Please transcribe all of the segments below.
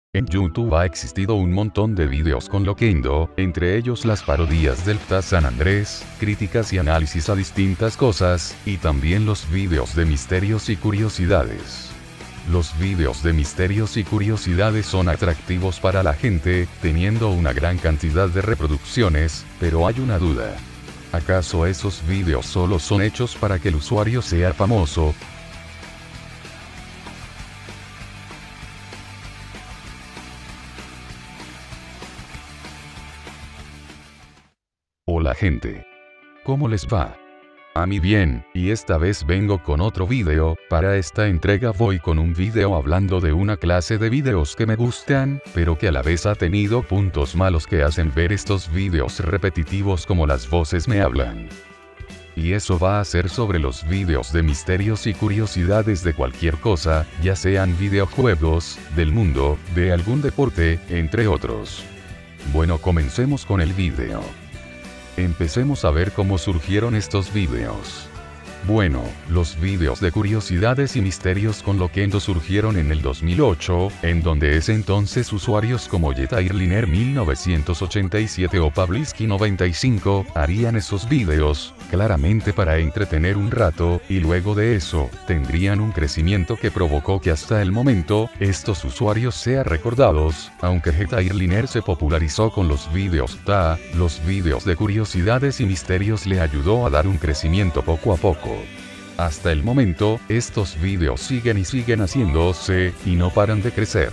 En YouTube ha existido un montón de videos con Loquendo, entre ellos las parodias del GTA San Andrés, críticas y análisis a distintas cosas, y también los videos de misterios y curiosidades. Los videos de misterios y curiosidades son atractivos para la gente, teniendo una gran cantidad de reproducciones, pero hay una duda. ¿Acaso esos videos solo son hechos para que el usuario sea famoso? Hola gente. ¿Cómo les va? A mí bien, y esta vez vengo con otro video. Para esta entrega voy con un video hablando de una clase de videos que me gustan, pero que a la vez ha tenido puntos malos que hacen ver estos videos repetitivos como las voces me hablan. Y eso va a ser sobre los videos de misterios y curiosidades de cualquier cosa, ya sean videojuegos, del mundo, de algún deporte, entre otros. Bueno, comencemos con el video. Empecemos a ver cómo surgieron estos videos. Bueno, los videos de curiosidades y misterios con Loquendo surgieron en el 2008, en donde ese entonces usuarios como Jetairliner 1987 o Pablisky 95 harían esos videos, claramente para entretener un rato, y luego de eso, tendrían un crecimiento que provocó que hasta el momento, estos usuarios sean recordados, aunque Jetairliner se popularizó con los videos TA, los videos de curiosidades y misterios le ayudó a dar un crecimiento poco a poco. Hasta el momento, estos videos siguen haciéndose, y no paran de crecer.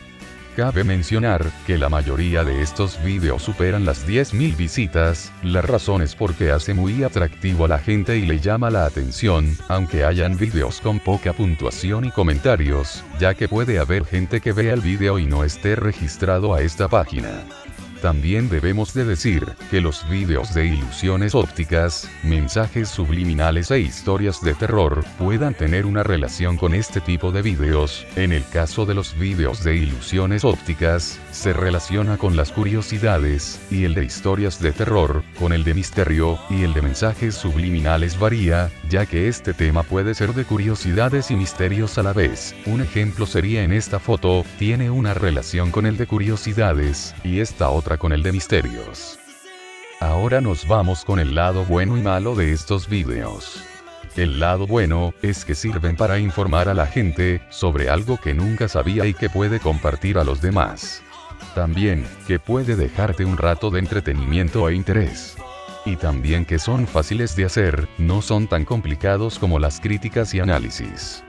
Cabe mencionar, que la mayoría de estos videos superan las 10.000 visitas, la razón es porque hace muy atractivo a la gente y le llama la atención, aunque hayan videos con poca puntuación y comentarios, ya que puede haber gente que vea el video y no esté registrado a esta página. También debemos de decir, que los videos de ilusiones ópticas, mensajes subliminales e historias de terror, puedan tener una relación con este tipo de videos. En el caso de los videos de ilusiones ópticas, se relaciona con las curiosidades, y el de historias de terror, con el de misterio, y el de mensajes subliminales varía, ya que este tema puede ser de curiosidades y misterios a la vez. Un ejemplo sería en esta foto, tiene una relación con el de curiosidades, y esta otra con el de misterios. Ahora nos vamos con el lado bueno y malo de estos videos. El lado bueno, es que sirven para informar a la gente, sobre algo que nunca sabía y que puede compartir a los demás. También, que puede dejarte un rato de entretenimiento e interés. Y también que son fáciles de hacer, no son tan complicados como las críticas y análisis.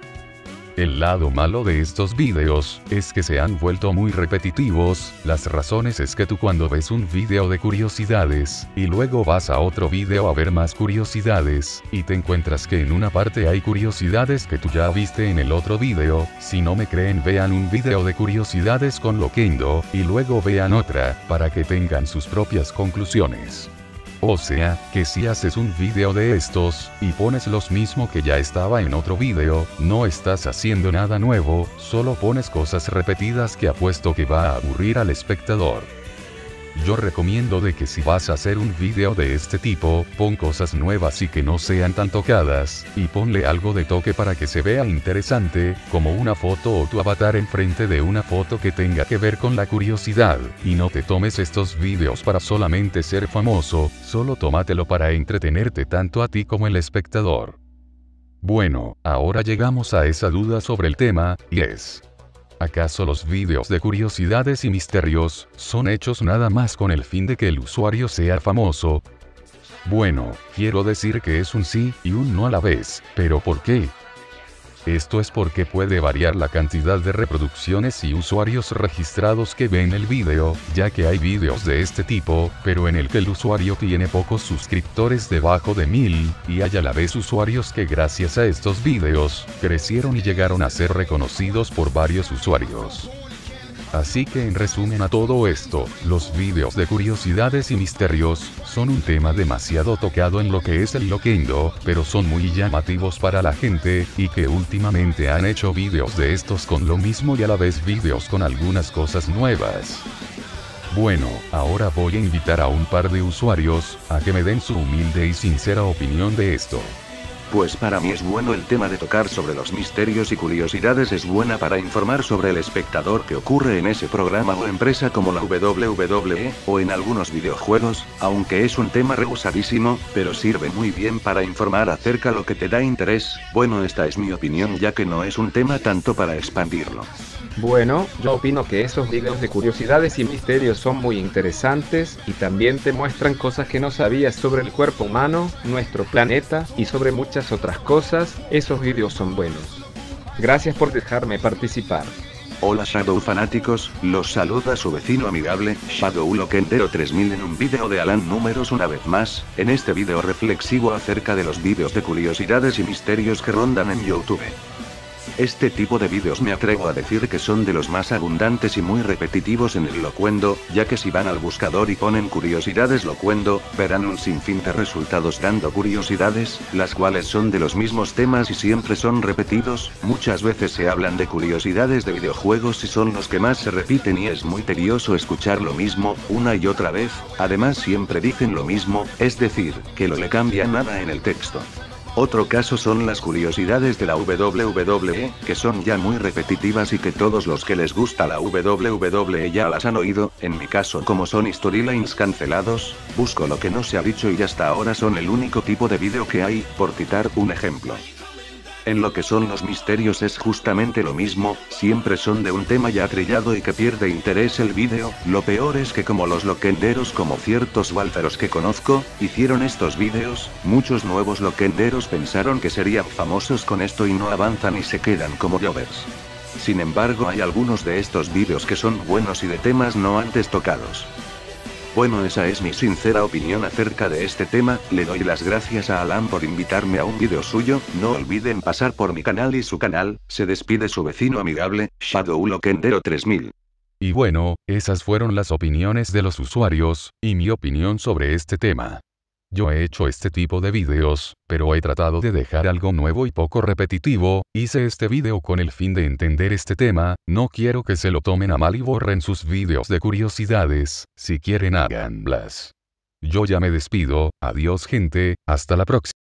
El lado malo de estos videos, es que se han vuelto muy repetitivos. Las razones es que tú cuando ves un video de curiosidades, y luego vas a otro video a ver más curiosidades, y te encuentras que en una parte hay curiosidades que tú ya viste en el otro video. Si no me creen, vean un video de curiosidades con Loquendo, y luego vean otra, para que tengan sus propias conclusiones. O sea, que si haces un video de estos, y pones los mismo que ya estaba en otro video, no estás haciendo nada nuevo, solo pones cosas repetidas que apuesto que va a aburrir al espectador. Yo recomiendo de que si vas a hacer un video de este tipo, pon cosas nuevas y que no sean tan tocadas, y ponle algo de toque para que se vea interesante, como una foto o tu avatar enfrente de una foto que tenga que ver con la curiosidad, y no te tomes estos videos para solamente ser famoso, solo tómatelo para entretenerte tanto a ti como el espectador. Bueno, ahora llegamos a esa duda sobre el tema, y es: ¿acaso los videos de curiosidades y misterios son hechos nada más con el fin de que el usuario sea famoso? Bueno, quiero decir que es un sí y un no a la vez, pero ¿por qué? Esto es porque puede variar la cantidad de reproducciones y usuarios registrados que ven el video, ya que hay videos de este tipo, pero en el que el usuario tiene pocos suscriptores debajo de 1000, y hay a la vez usuarios que gracias a estos videos, crecieron y llegaron a ser reconocidos por varios usuarios. Así que en resumen a todo esto, los videos de curiosidades y misterios, son un tema demasiado tocado en lo que es el Loquendo, pero son muy llamativos para la gente, y que últimamente han hecho videos de estos con lo mismo y a la vez videos con algunas cosas nuevas. Bueno, ahora voy a invitar a un par de usuarios, a que me den su humilde y sincera opinión de esto. Pues para mí es bueno el tema de tocar sobre los misterios y curiosidades, es buena para informar sobre el espectador que ocurre en ese programa o empresa como la WWE, o en algunos videojuegos, aunque es un tema rehusadísimo, pero sirve muy bien para informar acerca lo que te da interés. Bueno, esta es mi opinión, ya que no es un tema tanto para expandirlo. Bueno, yo opino que esos videos de curiosidades y misterios son muy interesantes y también te muestran cosas que no sabías sobre el cuerpo humano, nuestro planeta y sobre muchas otras cosas. Esos videos son buenos. Gracias por dejarme participar. Hola Shadow fanáticos, los saluda su vecino amigable, Shadow Loquendero 3000 en un vídeo de Alan Números una vez más, en este vídeo reflexivo acerca de los vídeos de curiosidades y misterios que rondan en YouTube. Este tipo de vídeos me atrevo a decir que son de los más abundantes y muy repetitivos en el Locuendo, ya que si van al buscador y ponen curiosidades Locuendo, verán un sinfín de resultados dando curiosidades, las cuales son de los mismos temas y siempre son repetidos. Muchas veces se hablan de curiosidades de videojuegos y son los que más se repiten y es muy tedioso escuchar lo mismo, una y otra vez. Además siempre dicen lo mismo, es decir, que no le cambia nada en el texto. Otro caso son las curiosidades de la WWE, que son ya muy repetitivas y que todos los que les gusta la WWE ya las han oído. En mi caso, como son storylines cancelados, busco lo que no se ha dicho y hasta ahora son el único tipo de vídeo que hay, por citar un ejemplo. En lo que son los misterios es justamente lo mismo, siempre son de un tema ya trillado y que pierde interés el vídeo. Lo peor es que como los loquenderos, como ciertos walteros que conozco, hicieron estos vídeos, muchos nuevos loquenderos pensaron que serían famosos con esto y no avanzan y se quedan como jovers. Sin embargo, hay algunos de estos vídeos que son buenos y de temas no antes tocados. Bueno, esa es mi sincera opinión acerca de este tema. Le doy las gracias a Alan por invitarme a un vídeo suyo. No olviden pasar por mi canal y su canal. Se despide su vecino amigable, Shadow Loquendero 3000. Y bueno, esas fueron las opiniones de los usuarios, y mi opinión sobre este tema. Yo he hecho este tipo de videos, pero he tratado de dejar algo nuevo y poco repetitivo. Hice este video con el fin de entender este tema, no quiero que se lo tomen a mal y borren sus videos de curiosidades, si quieren háganlas. Yo ya me despido, adiós gente, hasta la próxima.